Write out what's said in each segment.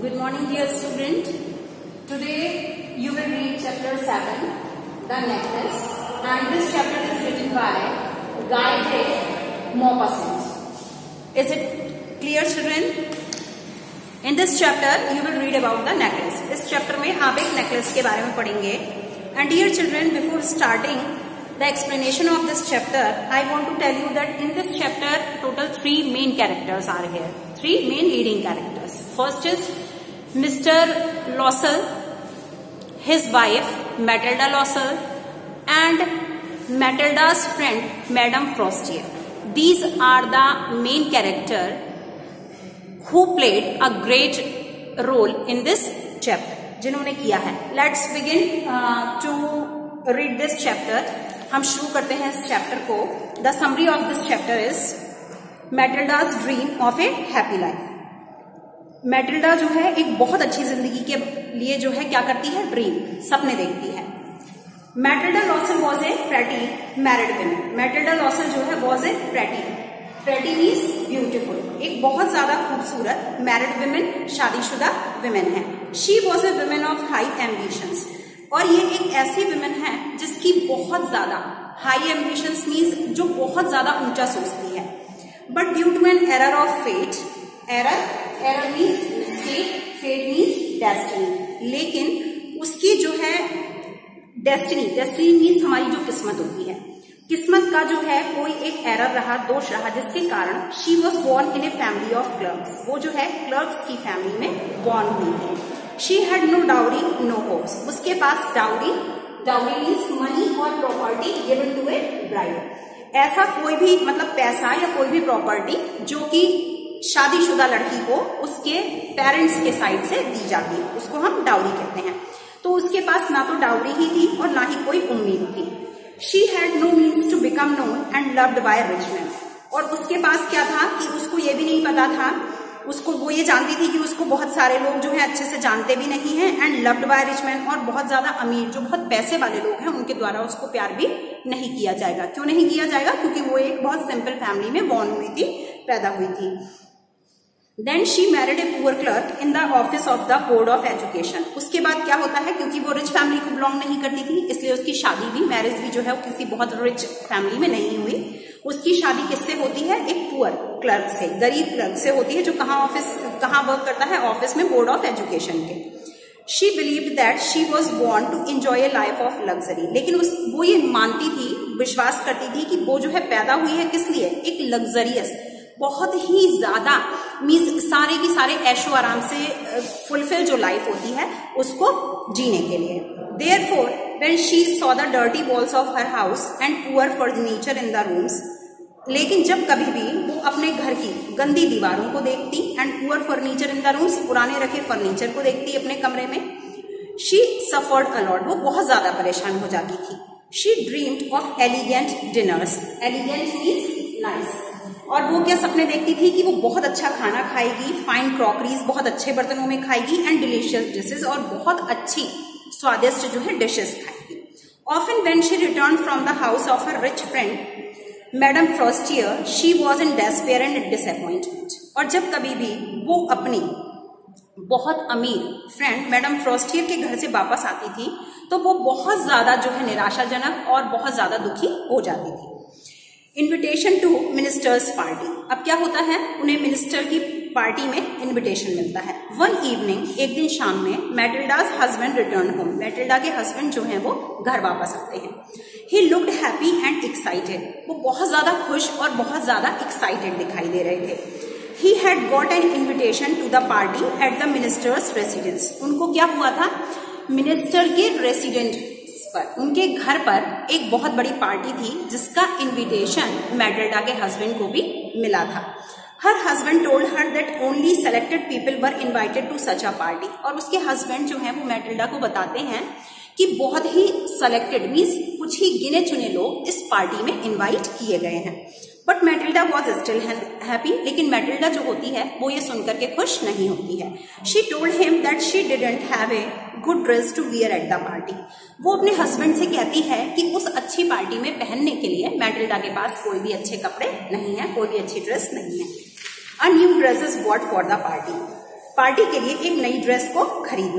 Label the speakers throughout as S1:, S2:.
S1: Good morning, dear student. Today you will read chapter 7, The Necklace, and this chapter is written by Guy de Maupassant. Is it clear, children? In this chapter you will read about the necklace. इस chapter में आप एक necklace के बारे में पढ़ेंगे. And dear children, before starting the explanation of this chapter, I want to tell you that in this chapter total 3 main characters are here. 3 main leading characters. First is Mr. Lossell, his wife Matilda Lossell, and Matilda's friend Madame Frostier. These are the main character who played a great role in this chapter. जिन्होंने किया है. Let's begin to read this chapter. हम शुरू करते हैं इस chapter को. The summary of this chapter is Matilda's dream of a happy life. Matilda जो है एक बहुत अच्छी जिंदगी के लिए जो है क्या करती है, ड्रीम, सपने देखती है. Matilda Loisel was a pretty married woman. Matilda Loisel जो है was a pretty means beautiful, एक बहुत ज्यादा खूबसूरत मैरिड वुमन, शादीशुदा वुमन है. She was a woman of high ambitions, और ये एक ऐसी वुमन है जिसकी बहुत ज्यादा हाई एम्बिशंस मीन्स जो बहुत ज्यादा ऊंचा सोचती है. But due to an error of fate, error means mistake, fate means destiny, लेकिन उसकी जो है डेस्टिनी मीन्स हमारी जो किस्मत होती है, किस्मत का जो है कोई एक एरर रहा, दोष रहा, जिसके कारण she was born in a family of clerks. वो जो है क्लर्क्स की फैमिली में बोर्न हुई थी. She had no dowry, no hopes. उसके पास डाउरी मीन्स मनी और property given to a bride. ऐसा कोई भी मतलब पैसा या कोई भी प्रॉपर्टी जो कि शादीशुदा लड़की को उसके पेरेंट्स के साइड से दी जाती है, उसको हम डाउरी कहते हैं. तो उसके पास ना तो डाउरी ही थी और ना ही कोई उम्मीद थी. She had no means to become known and loved by rich man. और उसके पास क्या था कि उसको ये भी नहीं पता था, उसको वो ये जानती थी कि उसको बहुत सारे लोग जो है अच्छे से जानते भी नहीं हैं, and loved by rich man, और बहुत ज्यादा अमीर जो बहुत पैसे वाले लोग हैं उनके द्वारा उसको प्यार भी नहीं किया जाएगा. क्यों नहीं किया जाएगा? क्योंकि वो एक बहुत सिंपल फैमिली में बॉर्न हुई थी, पैदा हुई थी. Then she married a poor clerk in the office of the Board of Education. उसके बाद क्या होता है, क्योंकि वो रिच फैमिली को बिलोंग नहीं करती थी, इसलिए उसकी शादी भी, मैरिज भी जो है वो किसी बहुत रिच फैमिली में नहीं हुई. उसकी शादी किससे होती है? एक पुअर क्लर्क से, गरीब क्लर्क से होती है, जो कहाँ वर्क करता है? ऑफिस में, बोर्ड ऑफ एजुकेशन के. She believed that she was born to enjoy a life of luxury. लेकिन वो ये मानती थी, विश्वास करती थी कि वो जो है पैदा हुई है किस लिए? एक लग्जरियस, बहुत ही ज्यादा मीन्स सारे की सारे ऐशो आराम से फुलफिल जो लाइफ होती है उसको जीने के लिए. Therefore, when she saw the dirty walls of her house and poor furniture in the rooms, लेकिन जब कभी भी वो अपने घर की गंदी दीवारों को देखती, and poor furniture in the rooms, पुराने रखे फर्नीचर को देखती अपने कमरे में, शी सफर्ड अ लॉट, वो बहुत ज्यादा परेशान हो जाती थी. She dreamed of elegant dinners. Elegant means nice. और वो क्या सपने देखती थी कि वो बहुत अच्छा खाना खाएगी, फाइन क्रॉकरीज, बहुत अच्छे बर्तनों में खाएगी, एंड डिलीशियस डिशेज, और बहुत अच्छी स्वादिष्ट जो है डिशेस खाएगी. Often when she return from the house of her rich friend madam Forestier, she was in despair and disappointment. और जब कभी भी वो अपनी बहुत अमीर फ्रेंड मैडम फ्रॉस्टियर के घर से वापस आती थी तो वो बहुत ज्यादा जो है निराशाजनक और बहुत ज्यादा दुखी हो जाती थी. Invitation to minister's party. अब क्या होता है, उन्हें मिनिस्टर की पार्टी में इन्विटेशन मिलता है. वन इवनिंग, एक दिन शाम में, Matilda's husband return home. Matilda के हस्बैंड जो हैं वो घर वापस आते हैं. He looked happy and excited. वो बहुत ज्यादा खुश और बहुत ज्यादा एक्साइटेड दिखाई दे रहे थे. He had got an invitation to the party at the minister's residence. उनको क्या हुआ था, मिनिस्टर के रेसिडेंट पर, उनके घर पर एक बहुत बड़ी पार्टी थी जिसका इनविटेशन मैटिल्डा के हस्बैंड को भी मिला था. Her husband told her that only selected people were invited to such a party. और उसके हस्बैंड जो है वो मैटिल्डा को बताते हैं कि बहुत ही सेलेक्टेड मीन्स कुछ ही गिने चुने लोग इस पार्टी में इनवाइट किए गए हैं. But Matilda was still happy. लेकिन मैटिल्डा जो होती है वो ये सुनकर के खुश नहीं होती है. She told him that she didn't have a good dress to wear at the party. वो अपने हस्बैंड से कहती है कि उस अच्छी पार्टी में पहनने के लिए मैटिल्डा के पास कोई भी अच्छे कपड़े नहीं है, कोई भी अच्छी ड्रेस नहीं है. A new dress is bought for the party. Party के लिए एक नई ड्रेस को खरीदना।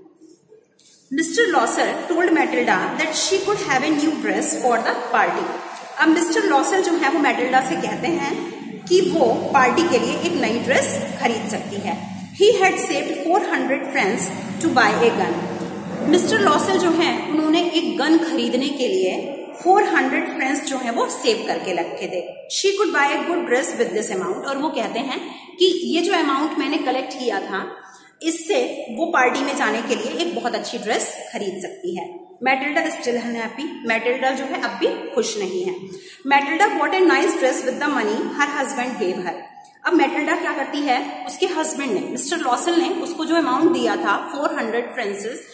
S1: Mr Loisel told Matilda that she could have a new dress for the party. अब मिस्टर लॉसल जो है वो मैटिल्डा से कहते हैं कि वो पार्टी के लिए एक नई ड्रेस खरीद सकती है। He had saved 400 francs to buy a gun. Mr लॉसल जो हैं उन्होंने एक गन खरीदने के लिए 400 फ्रेंड्स जो है वो सेव करके रखे थे। She could buy a good dress with this amount, और वो कहते हैं कि ये जो अमाउंट मैंने कलेक्ट किया था इससे वो पार्टी में जाने के लिए एक बहुत अच्छी ड्रेस खरीद सकती है। मैटिल्डा स्टिल अनहैप्पी, मैटिल्डा जो है अब भी खुश नहीं है। Matilda bought a nice dress with the money her husband gave her. अब मैटिल्डा क्या करती है, उसके हस्बैंड ने, मिस्टर लॉसल ने उसको जो अमाउंट दिया था 400 फ्रेंसेस,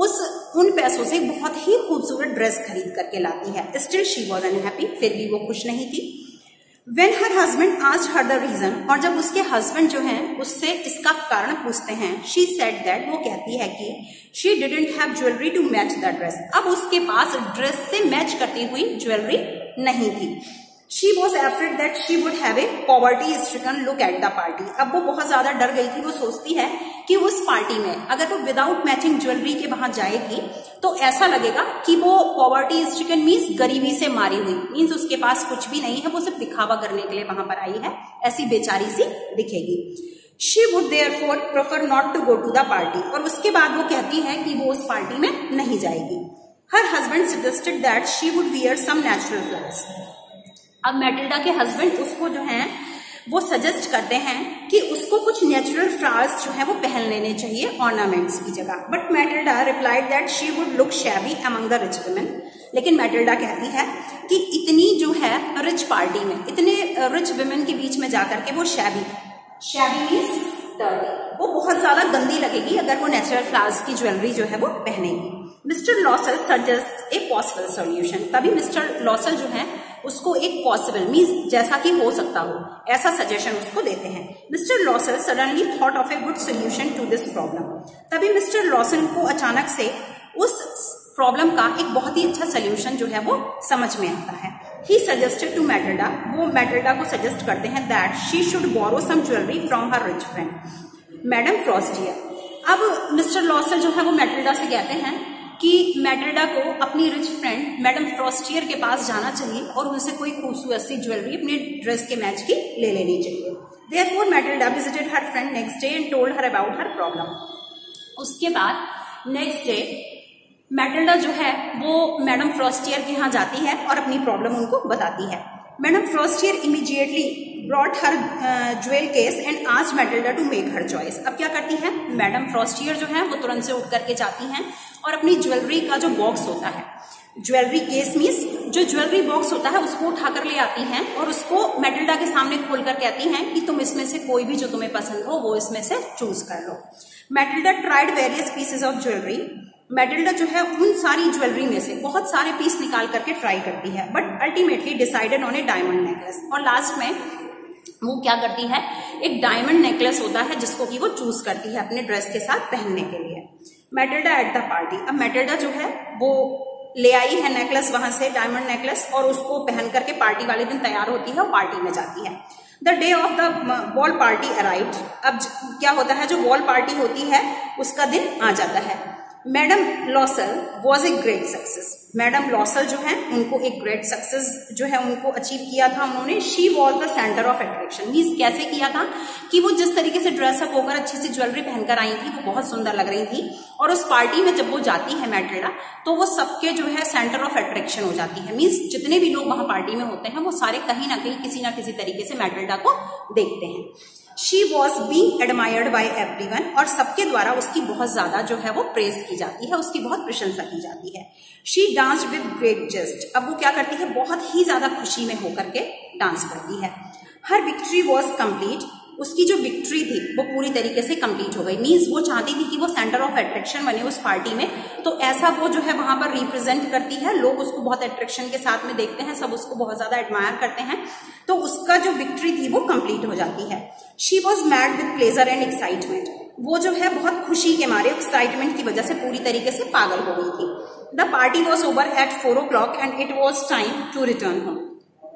S1: उन पैसों से बहुत ही खूबसूरत ड्रेस खरीद करके लाती है। स्टिल शी वॉज अनहैप्पी, फिर भी वो खुश नहीं थी। When her husband asked her the reason, और जब उसके हस्बैंड जो हैं उससे इसका कारण पूछते हैं, she said that, वो कहती है कि she didn't have jewelry to match the dress। अब उसके पास ड्रेस से मैच करती हुई ज्वेलरी नहीं थी। She was afraid that she would have a poverty-stricken look at the party। अब वो बहुत ज्यादा डर गई थी। वो सोचती है कि उस पार्टी में अगर वो विदाउट मैचिंग ज्वेलरी के वहां जाएगी तो ऐसा लगेगा कि वो पॉवर्टी स्ट्रिकन मीन्स गरीबी से मारी हुई, मीन्स उसके पास कुछ भी नहीं है, वो सिर्फ दिखावा करने के लिए वहां पर आई है, ऐसी बेचारी सी दिखेगी। She would therefore prefer not to go to the party, और उसके बाद वो कहती है कि वो उस पार्टी में नहीं जाएगी। Her husband suggested that she would wear some natural flowers। अब मैटिल्डा के हस्बैंड उसको जो है वो सजेस्ट करते हैं कि उसको कुछ नेचुरल फ्लावर्स जो है वो पहन लेने चाहिए ऑर्नामेंट्स की जगह। But Matilda replied that she would look shabby among the rich women. लेकिन मैटिल्डा कहती है कि इतनी जो है रिच पार्टी में, इतने रिच वुमेन के बीच में जाकर के वो शैबी मीन्स डर्टी, वो बहुत ज्यादा गंदी लगेगी अगर वो नेचुरल फ्लावर्स की ज्वेलरी जो है वो पहनेगी। Mister Loisel suggest a possible solution. तभी मिस्टर लॉसल जो है उसको एक पॉसिबल मीन्स जैसा कि हो सकता हो ऐसा सजेशन उसको देते हैं। Mister Loisel suddenly thought of a good solution to this problem. तभी मिस्टर लॉसल को अचानक से उस प्रॉब्लम का एक बहुत ही अच्छा सोल्यूशन जो है वो समझ में आता है। ही सजेस्टेड टू मैटिल्डा, वो मैटिल्डा को सजेस्ट करते हैं that she should borrow some jewellery from her rich friend madam Forestier. अब मिस्टर लॉसल जो है वो मैटिल्डा से कहते हैं कि मैटिल्डा को अपनी रिच फ्रेंड मैडम फ्रॉस्टियर के पास जाना चाहिए और उनसे कोई खूबसूरत सी ज्वेलरी अपने ड्रेस के मैच की ले लेनी चाहिए। Therefore, Matilda visited her friend next day and told her about her problem. उसके बाद नेक्स्ट डे मैटिल्डा जो है वो मैडम फ्रॉस्टियर के यहाँ जाती है और अपनी प्रॉब्लम उनको बताती है। Madam Forestier immediately brought her jewel case and asked Matilda to make her choice. अब क्या करती है मैडम फ्रॉस्टियर जो है वो तुरंत से उठ करके जाती हैं और अपनी ज्वेलरी का जो बॉक्स होता है, ज्वेलरी केस मीन्स जो ज्वेलरी बॉक्स होता है उसको उठाकर ले आती हैं और उसको मैटिल्डा के सामने खोलकर कहती हैं कि तुम इसमें से कोई भी जो तुम्हें पसंद हो वो इसमें से चूज कर लो। Matilda tried various pieces of jewellery. Matilda जो है उन सारी ज्वेलरी में से बहुत सारे पीस निकाल करके ट्राई करती है, but ultimately decided on a diamond necklace. और लास्ट में वो क्या करती है, एक डायमंड नेकलेस होता है जिसको कि वो चूज करती है अपने ड्रेस के साथ पहनने के लिए। Matilda at the party. अब मैटिल्डा जो है वो ले आई है नेकलेस वहां से, डायमंड नेकलेस, और उसको पहन करके पार्टी वाले दिन तैयार होती है और पार्टी में जाती है। The day of the ball party arrived. अब क्या होता है, जो बॉल पार्टी होती है उसका दिन आ जाता है। Madam Loisel was a great success. Madam Loisel जो है उनको एक ग्रेट सक्सेस जो है उनको अचीव किया था उन्होंने। She was the centre of attraction. Means कैसे किया था कि वो जिस तरीके से ड्रेसअप होकर अच्छी सी ज्वेलरी पहनकर आई थी वो बहुत सुंदर लग रही थी, और उस पार्टी में जब वो जाती है मैटिल्डा तो वो सबके जो है सेंटर ऑफ अट्रैक्शन हो जाती है। मीन्स जितने भी लोग वहां पार्टी में होते हैं वो सारे कहीं ना कहीं किसी ना किसी तरीके से मैटिल्डा को देखते हैं। She was being admired by everyone, और सबके द्वारा उसकी बहुत ज्यादा जो है वो प्रेज की जाती है, उसकी बहुत प्रशंसा की जाती है। She danced with great zest. अब वो क्या करती है, बहुत ही ज्यादा खुशी में होकर के डांस करती है। Her victory was complete. उसकी जो विक्ट्री थी वो पूरी तरीके से कंप्लीट हो गई। मीन्स वो चाहती थी कि वो सेंटर ऑफ अट्रैक्शन बने उस पार्टी में, तो ऐसा वो जो है वहां पर रिप्रेजेंट करती है। लोग उसको बहुत अट्रैक्शन के साथ में देखते हैं, सब उसको बहुत ज्यादा एडमायर करते हैं, तो उसका जो विक्ट्री थी वो कंप्लीट हो जाती है। She was mad with pleasure and excitement. वो जो है बहुत खुशी के मारे, एक्साइटमेंट की वजह से पूरी तरीके से पागल हो गई थी। The party was over at 4 o'clock and it was time to return home.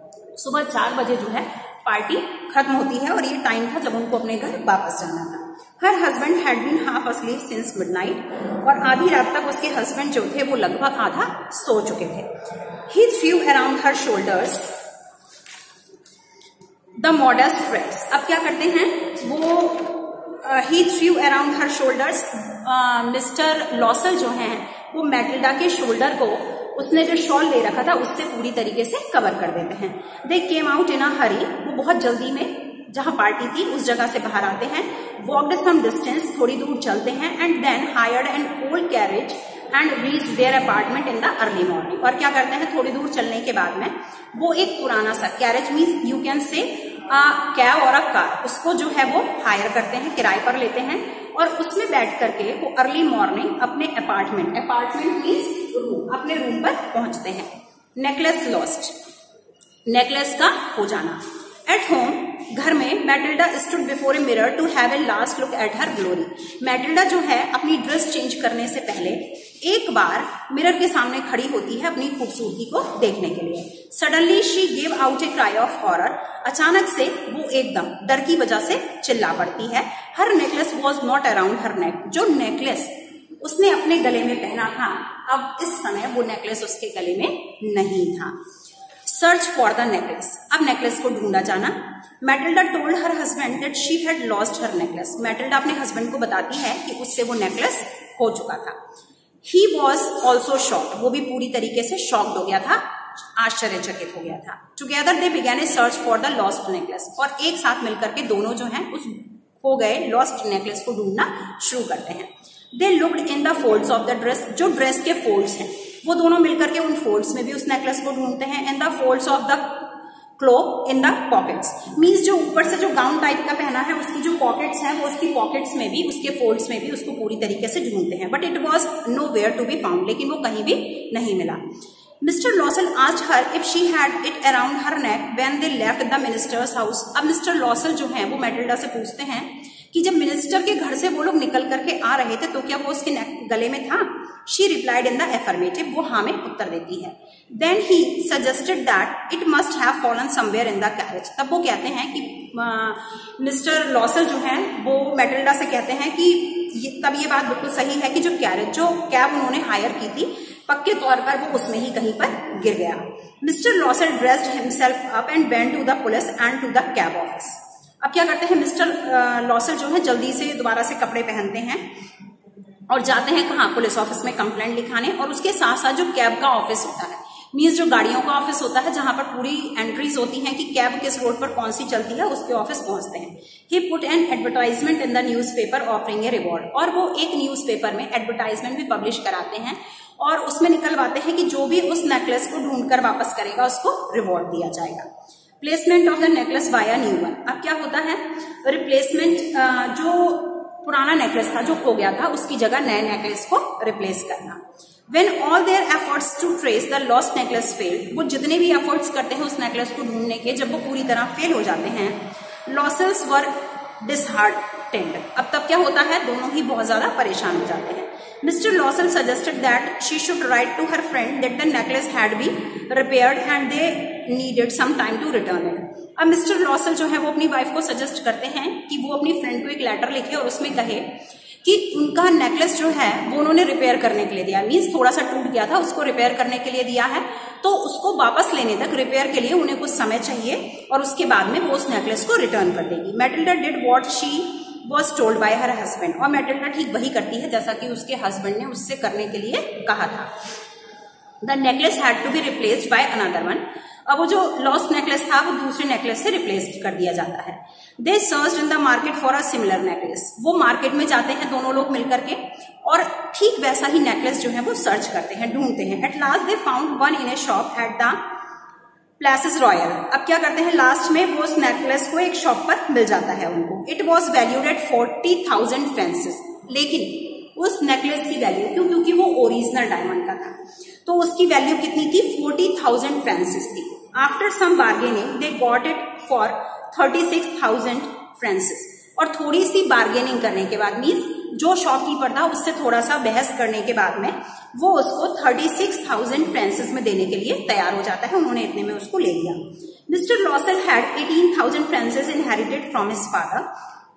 S1: सुबह 4 बजे जो है पार्टी खत्म होती है और ये टाइम था जब उनको अपने घर वापस जाना था। Her husband had been half asleep since midnight, और आधी रात तक उसके हस्बैंड जो थे वो लगभग आधा सो चुके थे. He threw around her shoulders the modest dress. अब क्या करते हैं वो he threw around her shoulders, mister लॉसल जो हैं वो मैटिल्डा के शोल्डर को उसने जो शॉल ले रखा था उससे पूरी तरीके से कवर कर देते हैं. दे केम आउट इन अ हरी, वो बहुत जल्दी में जहां पार्टी थी उस जगह से बाहर आते हैं. वॉकड सम डिस्टेंस, थोड़ी दूर चलते हैं. And then hired an old carriage and reached their apartment in the early morning. और क्या करते हैं, थोड़ी दूर चलने के बाद में वो एक पुराना सा carriage, means you can say cab और अ कार, उसको जो है वो हायर करते हैं, किराए पर लेते हैं, और उसमें बैठ करके वो अर्ली मॉर्निंग अपने अपार्टमेंट मीन्स रूम, अपने रूम पर पहुंचते हैं. नेकलेस लॉस्ट, नेकलेस का खो जाना. एट होम, घर में Matilda stood before a mirror to have a last look at her glory. Matilda जो है अपनी ड्रेस चेंज करने से पहले एक बार मिरर के सामने खड़ी होती है अपनी खूबसूरती को देखने के लिए. Suddenly she gave out a cry of horror. अचानक से वो एकदम डर की वजह से चिल्ला पड़ती है. Her necklace was not around her neck. जो नेकलेस उसने अपने गले में पहना था, अब इस समय वो नेकलेस उसके गले में नहीं था. Search for the necklace. अब नेकलेस को ढूंढा जाना. Matilda told her husband that she had lost her necklace. Matilda अपने हस्बैंड को बताती है कि उससे वो नेकलेस खो चुका था. He was also shocked. वो भी पूरी तरीके से शॉक्ड हो गया था, आश्चर्यचकित हो गया था. Together they began a search for the lost necklace. और एक साथ मिलकर के दोनों जो हैं उस खो गए लॉस्ट नेकलेस को ढूंढना शुरू करते हैं. They looked in the folds of the dress. जो ड्रेस के फोल्ड्स हैं वो दोनों मिलकर के उन फोल्ड्स में भी उस नेकलेस को ढूंढते हैं. In the folds of the cloak in the pockets, means जो ऊपर से जो गाउन टाइप का पहना है उसकी जो पॉकेट्स हैं वो उसकी पॉकेट्स में भी, उसके फोल्ड्स में भी उसको पूरी तरीके से ढूंढते हैं. But it was nowhere to be found. लेकिन वो कहीं भी नहीं मिला. Mister Loisel asked her if she had it around her neck when they left the minister's house. अब मिस्टर लॉसल जो है वो मैटिल्डा से पूछते हैं कि जब मिनिस्टर के घर से वो लोग निकल करके आ रहे थे तो क्या वो उसके गले में था. She replied in the affirmative. वो हाँ में उत्तर देती है. Then he suggested that it must have fallen somewhere in the carriage. तब वो कहते हैं कि मिस्टर लॉसल जो है वो मैटिल्डा से कहते हैं कि तब ये बात बिल्कुल सही है कि जो कैब उन्होंने हायर की थी पक्के तौर पर वो उसमें ही कहीं पर गिर गया. Mister Loisel dressed himself up and went to the police and to the cab office. अब क्या करते हैं, मिस्टर लॉसल जो है जल्दी से दोबारा से कपड़े पहनते हैं और जाते हैं कहाँ, पुलिस ऑफिस में कंप्लेंट लिखाने. और उसके साथ साथ जो कैब का ऑफिस होता है, मीन्स जो गाड़ियों का ऑफिस होता है जहां पर पूरी एंट्रीज होती हैं कि कैब किस रोड पर कौन सी चलती है, उसके ऑफिस पहुंचते हैं. He put an advertisement in the newspaper offering a reward. और वो एक न्यूज़पेपर में एडवर्टाइजमेंट भी पब्लिश कराते हैं और उसमें निकलवाते हैं कि जो भी उस नेकलेस को ढूंढकर वापस करेगा उसको रिवॉर्ड दिया जाएगा. Placement of the necklace by new one. अब क्या होता है, रिप्लेसमेंट, जो पुराना नेकलेस था जो खो गया था उसकी जगह नए नेकलेस को रिप्लेस करना. When all their efforts to trace the lost necklace failed, वो जितने भी एफर्ट्स करते हैं उस नेकलेस को ढूंढने के, जब वो पूरी तरह फेल हो जाते हैं, लॉसेल्स वर डिसहार्टेंड. अब तब क्या होता है, दोनों ही बहुत ज्यादा परेशान हो जाते हैं. Mr. Lawson suggested that she should write to her friend that the necklace had been repaired and they needed some time to return it. अब मिस्टर लॉसल जो है वो अपनी वाइफ को सजेस्ट करते हैं कि वो अपनी फ्रेंड को एक लेटर लिखे और उसमें कहे कि उनका नेकलेस जो है वो उन्होंने रिपेयर करने के लिए दिया, मीन्स थोड़ा सा टूट गया था उसको रिपेयर करने के लिए दिया है, तो उसको वापस लेने तक रिपेयर के लिए उन्हें कुछ समय चाहिए और उसके बाद में वो उस नेकलेस को रिटर्न कर देगी. Matilda did what she was told by her husband. और मैटिल्डा ठीक वही करती है जैसा कि उसके हस्बैंड ने उससे करने के लिए कहा था. The necklace had to be replaced by another one. अब वो जो लॉस्ट नेकलेस था वो दूसरे नेकलेस से रिप्लेस कर दिया जाता है. They searched in the market for a similar necklace. वो मार्केट में जाते हैं दोनों लोग मिलकर के और ठीक वैसा ही नेकलेस जो है वो सर्च करते हैं, ढूंढते हैं. At last they found one in a shop at the places royal. अब क्या करते हैं, लास्ट में वो उस नेकलेस को एक शॉप पर मिल जाता है उनको. It was valued at 40,000 francs. लेकिन उस नेकलेस की वैल्यू क्योंकि वो ओरिजिनल डायमंड का था तो उसकी वैल्यू कितनी थी, 40,000 फ्रांसेस थी. After some bargaining they got it for 36,000 francs. और थोड़ी सी बार्गेनिंग करने के बाद, मीन्स जो शॉपकीपर था उससे थोड़ा सा बहस करने के बाद में वो उसको 36,000 फ्रांसेस में देने के लिए तैयार हो जाता है. उन्होंने इतने में उसको ले लिया. Mister Loisel had 18,000 francs inherited from his father.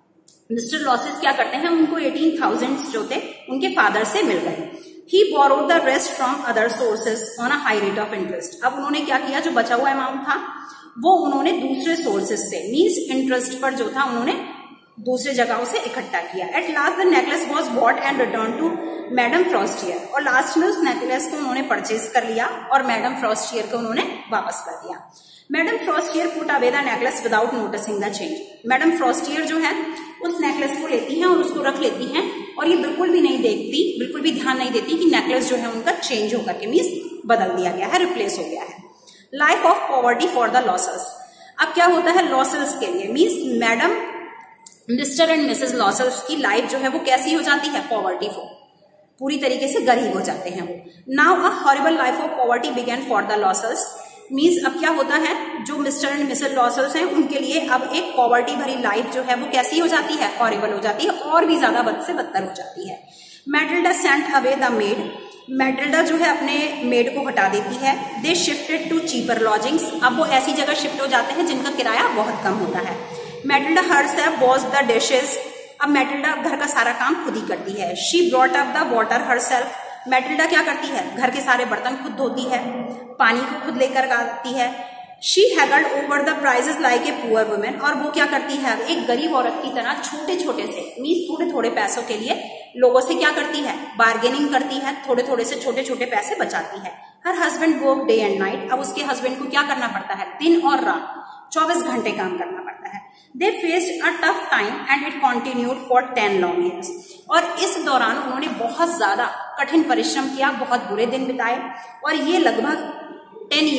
S1: Mister Loisels क्या करते हैं, उनको 18,000 जो थे उनके फादर से मिल गए। He borrowed the rest from other sources on a high rate of interest। अब उन्होंने क्या किया, जो बचा हुआ अमाउंट था वो उन्होंने दूसरे सोर्सेस से मींस इंटरेस्ट पर जो था उन्होंने दूसरे जगहों से इकट्ठा किया। At last the necklace was bought and return to madam Forestier, और लास्ट में उस नेकलेस को उन्होंने परचेज कर लिया और मैडम फ्रॉस्टियर को उन्होंने वापस कर दिया। Madam Forestier put away the necklace without noticing the change. Madam Forestier जो है उस नेकलेस को लेती हैं और उसको रख लेती हैं और ये बिल्कुल भी नहीं देखती, बिल्कुल भी ध्यान नहीं देती कि नेकलेस जो है उनका चेंज होकर के मीन्स बदल दिया गया है, रिप्लेस हो गया है। Life of poverty for the Loisels. अब क्या होता है लॉसेस के लिए, means madam mister and missus Loisels की लाइफ जो है वो कैसी हो जाती है, पॉवर्टी फॉर, पूरी तरीके से गरीब हो जाते हैं वो। Now a horrible life of poverty began for the Loisels. Means अब क्या होता है, जो मिस्टर एंड मिसेस लॉसेस हैं उनके लिए अब एक पॉवर्टी भरी लाइफ जो है वो कैसी हो जाती है, हॉरिबल हो जाती है, और भी ज्यादा बद से बदतर हो जाती है। Matilda sent away the maid. Matilda जो है अपने मेड को हटा देती है। They shifted to cheaper lodgings. अब वो ऐसी जगह शिफ्ट हो जाते हैं जिनका किराया बहुत कम होता है। Matilda herself wash the dishes. अब मैटिल्डा घर का सारा काम खुद ही करती है। She brought up the water herself. Matilda क्या करती है, घर के सारे बर्तन खुद धोती है, पानी को खुद लेकर आती है। She haggled over the prices like a poor women. और वो क्या करती है, एक गरीब औरत की तरह छोटे छोटे से मीन्स थोड़े थोड़े पैसों के लिए लोगों से क्या करती है, बार्गेनिंग करती है, थोड़े थोड़े से छोटे छोटे पैसे बचाती है। Her husband work day and night. अब उसके हस्बैंड को क्या करना पड़ता है, दिन और रात 24 घंटे काम करना पड़ता है। They faced a tough time and it continued for 10 long years. और इस दौरान उन्होंने बहुत ज्यादा कठिन परिश्रम किया, बहुत बुरे दिन बिताए, और ये लगभग 10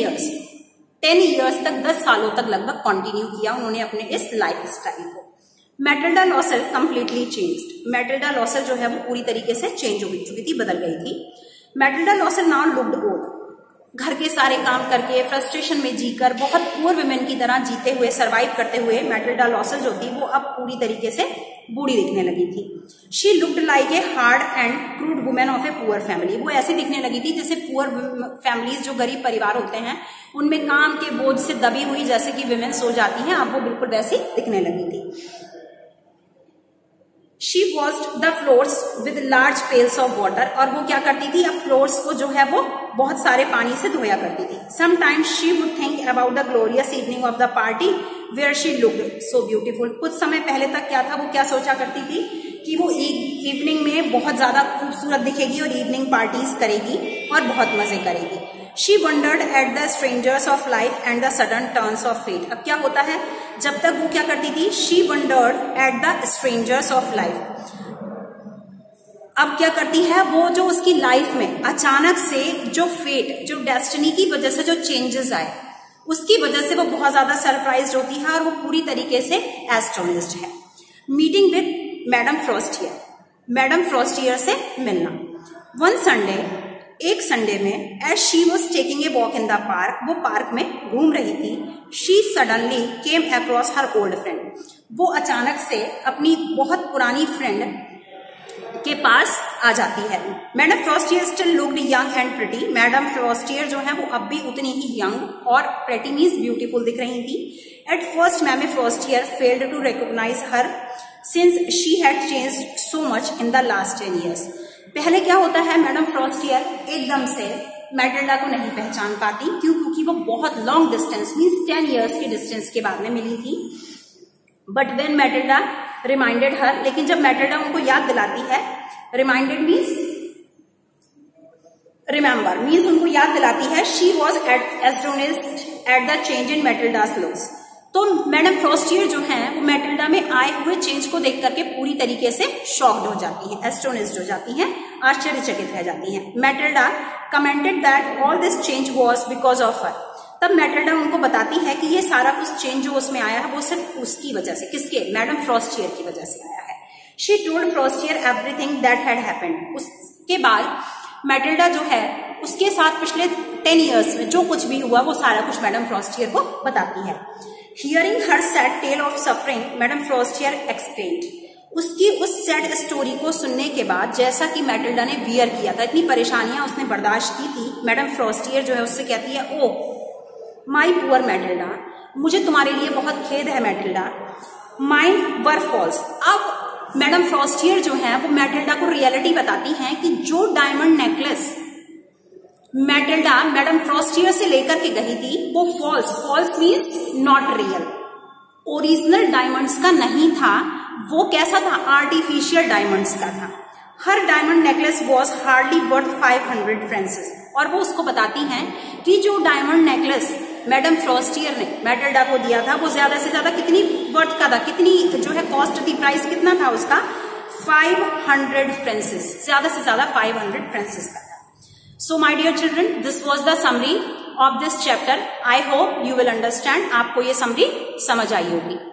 S1: ईयर्स तक, 10 सालों तक लगभग कंटिन्यू किया उन्होंने अपने इस लाइफ स्टाइल को। Matilda Loisel completely changed. Matilda Loisel जो है वो पूरी तरीके से चेंज हो चुकी थी, बदल गई थी। Matilda Loisel now looked old. घर के सारे काम करके फ्रस्ट्रेशन में जीकर बहुत पुअर वुमेन की तरह जीते हुए, सरवाइव करते हुए मैटिल्डा लॉसेल जो थी वो अब पूरी तरीके से बूढ़ी दिखने लगी थी। She looked like a hard and crude women of a poor family. वो ऐसी दिखने लगी थी जैसे पुअर फैमिलीज, जो गरीब परिवार होते हैं, उनमें काम के बोझ से दबी हुई जैसे कि वुमेन सो जाती हैं, अब वो बिल्कुल वैसी दिखने लगी थी। She washed the floors with large pails of water। और वो क्या करती थी, अब फ्लोर्स को जो है वो बहुत सारे पानी से धोया करती थी। Sometimes she would think about the glorious evening of the party where she looked so beautiful। कुछ समय पहले तक क्या था, वो क्या सोचा करती थी कि वो इवनिंग में बहुत ज्यादा खूबसूरत दिखेगी और इवनिंग पार्टीज करेगी और बहुत मजे करेगी। She wondered at the strangers of life and the sudden turns of fate। अब क्या होता है, जब तक वो क्या करती थी, She wondered at the strangers of life। अब क्या करती है, वो जो उसकी लाइफ में अचानक से जो फेट, जो डेस्टिनी की वजह से जो चेंजेस आए, उसकी वजह से वो बहुत ज्यादा सरप्राइज होती है और वो पूरी तरीके से एस्ट्रोनिस्ट है। Meeting with madam Forestier. Madam Forestier से मिलना। वन संडे, एक संडे में, as she was taking a walk in the park, वो पार्क में घूम रही थी। She suddenly came across her old friend. वो अचानक से अपनी बहुत पुरानी फ्रेंड के पास आ जाती है। Madam Forestier still looked young and pretty. Madam Forestier जो है वो अब भी उतनी ही यंग और प्रिटी मीन्स ब्यूटीफुल दिख रही थी। At first ma'am Forestier failed to recognise her since she had changed so much in the last 10 years। पहले क्या होता है, मैडम फ्रॉस्टियर एकदम से मैटिल्डा को नहीं पहचान पाती, क्योंकि वो बहुत लॉन्ग डिस्टेंस मीन्स 10 years के डिस्टेंस के बाद में मिली थी। But when Matilda reminded her, लेकिन जब मैटिल्डा उनको याद दिलाती है, रिमाइंडेड मीन्स रिमेम्बर, मीन्स उनको याद दिलाती है, she was astonished at the change in Matilda's looks. तो मैडम फ्रॉस्टियर जो है वो मैटिल्डा में आए हुए चेंज को देख करके पूरी तरीके से शॉक्ड हो जाती है, एस्टोनिश्ड हो जाती हैं, आश्चर्यचकित रह जाती हैं। Matilda commented that all this change was because of her. तब मैटिल्डा उनको बताती है कि ये सारा कुछ चेंज जो उसमें आया है वो सिर्फ उसकी वजह से, किसके, मैडम फ्रॉस्टियर की वजह से आया है। She told Forestier everything that had happened. उसके बाद मैटिल्डा जो है उसके साथ पिछले 10 years में जो कुछ भी हुआ वो सारा कुछ मैडम फ्रॉस्टियर को बताती है। Hearing her sad tale of suffering, madam Forestier explained. उसकी उस सैड स्टोरी को सुनने के बाद, जैसा कि मैटिल्डा ने वियर किया था, इतनी परेशानियां उसने बर्दाश्त की थी, मैडम फ्रॉस्टियर जो है उससे कहती है, ओ माई पुअर मैटिल्डा, मुझे तुम्हारे लिए बहुत खेद है मैटिल्डा। Mine were false. अब मैडम फ्रॉस्टियर जो है वो मैटिल्डा को रियलिटी बताती हैं कि जो diamond necklace Matilda madam Forestier से लेकर के गई थी वो false means not real, original diamonds का नहीं था, वो कैसा था, आर्टिफिशियल डायमंड्स का था। Her diamond necklace was hardly worth 500 francs. और वो उसको बताती हैं कि जो डायमंड नेकलेस मैडम फ्रॉस्टियर ने मैटिल्डा को दिया था वो ज्यादा से ज्यादा कितनी वर्थ का था, कितनी जो है कॉस्ट थी, प्राइस कितना था उसका, 500 फ्रांसेस, ज्यादा से ज्यादा 500 फ्रांसेस का था। So my dear children, this was the summary of this chapter. I hope you will understand, आपको ये समरी समझ आई होगी।